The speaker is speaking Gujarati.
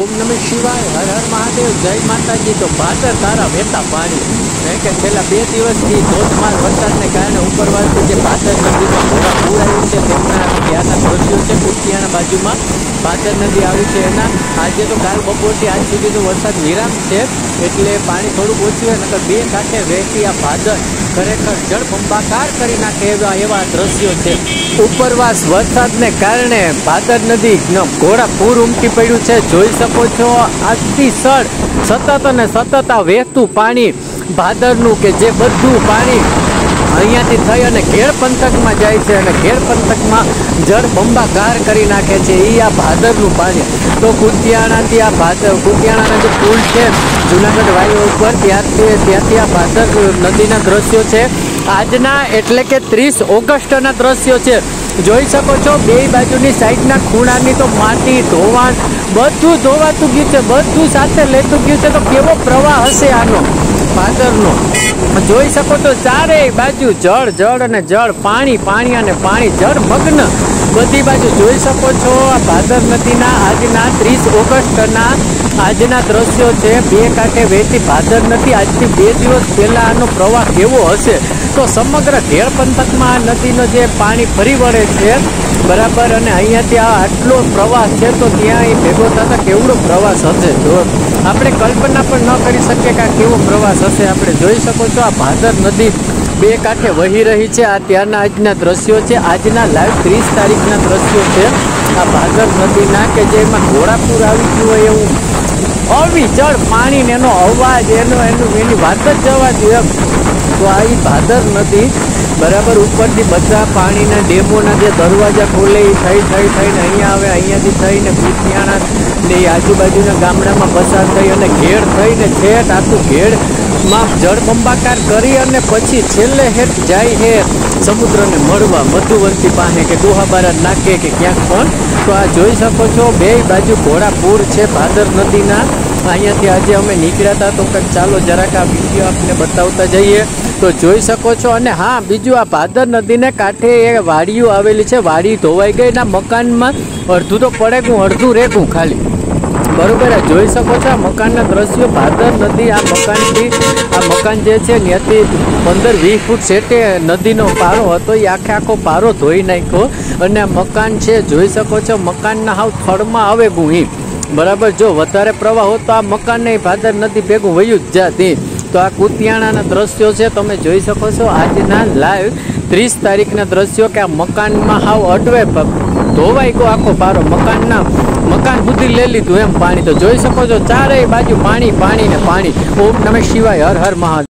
ओम नमः शिवाय, हर हर महादेव, जय माताजी। तो भादर तारा वહેતા પાણી કે છેલ્લા 2 દિવસથી ધોધમાર વરસાદને કારણે ઉપરવાસથી જે ભાદર નદીમાં ઘોડા પૂર આવ્યું છે તેમના ત્યાંના દ્રશ્યો છે। કુતિયાણા બાજુમાં ભાદર નદી આવી છે એના આજે તો કાલ બપોરથી આજ સુધીનો વરસાદ વિરામ છે એટલે પાણી થોડુંક ઓછું હોય, નકર બે કાંઠે વહેતી આ ભાદર ખરેખર જળબંબાકાર કરી નાખે એવા દ્રશ્યો છે। ઉપરવાસ વરસાદને કારણે ભાદર નદી ઘોડા પૂર ઉમટી પડ્યું છે। જોઈ શકો છો અતિશય સતત અને સતત આ વહેતું પાણી ભાદરનું કે જે બધું પાણી અહીંયાથી થઈ અને ઘેડ પંથકમાં જાય છે અને ઘેડ પંથકમાં જળબંબાકાર કરી નાખે છે એ આ ભાદરનું પાણી। તો કુતિયાણાથી આ કુતિયાણાના જે પુલ છે જુનાગઢ વાયુ ઉપર ત્યાંથી આ ભાદર નદીના દ્રશ્યો છે આજના એટલે કે 30 ઓગસ્ટના દ્રશ્યો છે। જોઈ શકો છો બે બાજુની સાઈડના ખૂણાની તો માટી ધોવાણ બધું ધોવાતું ગયું છે, બધું સાથે લેતું ગયું છે। તો કેવો પ્રવાહ હશે આનો ભાદરનો જોઈ શકો છો ચારેય બાજુ જળ જળ અને જળ, પાણી પાણી અને પાણી, જળમગ્ન બધી બાજુ જોઈ શકો છો। આ ભાદર નદીના આજના 30 ઓગસ્ટના આજના દ્રશ્યો છે। બે કાંઠે વહેતી ભાદર નદી આજથી 2 દિવસ પહેલા આનો પ્રવાહ કેવો હશે તો સમગ્ર ઘેડ પંથકમાં આ નદીનો જે પાણી ફરી વળે છે બરાબર, અને અહીંયાથી આ આટલો પ્રવાસ છે તો ત્યાં ભેગો થતા કેવડો પ્રવાસ હશે જો આપણે કલ્પના પણ ન કરી શકીએ કે આ કેવો પ્રવાસ હશે। આપણે જોઈ શકો છો આ ભાદર નદી બે કાંઠે વહી રહી છે। આ ત્યારના આજના દ્રશ્યો છે, આજના લાઈવ 30 તારીખના દ્રશ્યો છે આ ભાદર નદીના કે જેમાં ઘોડાપૂર આવી ગયું હોય એવું અવિચળ પાણી ને એનો અવાજ એની વાત જ જવા દો એમ। તો આ ભાદર નદી બરાબર ઉપરથી બધા પાણીના ડેમોના જે દરવાજા ખોલે એ થઈને અહીંયા આવે, અહીંયાથી થઈને કુતિયાણા ને આજુબાજુના ગામડામાં પસાર થઈ અને ઘેડ થઈને છેક આખું ઘેડમાં જળબંબાકાર કરી અને પછી છેલ્લે હેઠ જાય હે સમુદ્રને મળવા મધુવંતી પાસે કે દોહાબારા નાકે કે ક્યાંક પણ। તો આ જોઈ શકો છો બે બાજુ ઘોડાપૂર છે ભાદર નદીના। અહીંયાથી આજે અમે નીકળ્યા હતા તો કંઈક ચાલો જરાક આ વિડીયો આપને બતાવતા જઈએ તો જોઈ શકો છો। અને હા બીજું આ ભાદર નદીને કાંઠે એ વાડીઓ આવેલી છે, વાડી ધોવાઈ ગઈ ના મકાનમાં અડધું તો પડેગું અડધું રેગું ખાલી બરોબર। આ જોઈ શકો છો આ મકાનના દ્રશ્યો ભાદર નદી આ મકાનથી આ મકાન જે છે ત્યાંથી 15-20 ફૂટ સેટે નદીનો પારો હતો એ આખો પારો ધોઈ નાખ્યો અને આ મકાન છે જોઈ શકો છો મકાનના હાવ થડમાં આવે ગુહી બરાબર। જો વધારે પ્રવાહ હોત તો આ મકાન નહીં ભાદર નદી ભેગું વયું જ જાતી। તો આ કુતિયાણાના દ્રશ્યો છે તમે જોઈ શકો છો આજના લાઈવ 30 તારીખના દ્રશ્યો કે આ મકાનમાં હાવ અટવે ધોવાઈ ગયો આખો પારો, મકાન સુધી લઈ લીધું એમ પાણી। તો જોઈ શકો છો ચારેય બાજુ પાણી પાણી ને પાણી। ઓમ નમઃ શિવાય, હર હર મહાદેવ।